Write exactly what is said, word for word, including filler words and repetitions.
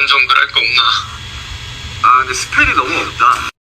정글할 거 없나? 아 근데 스펠이 너무 없다.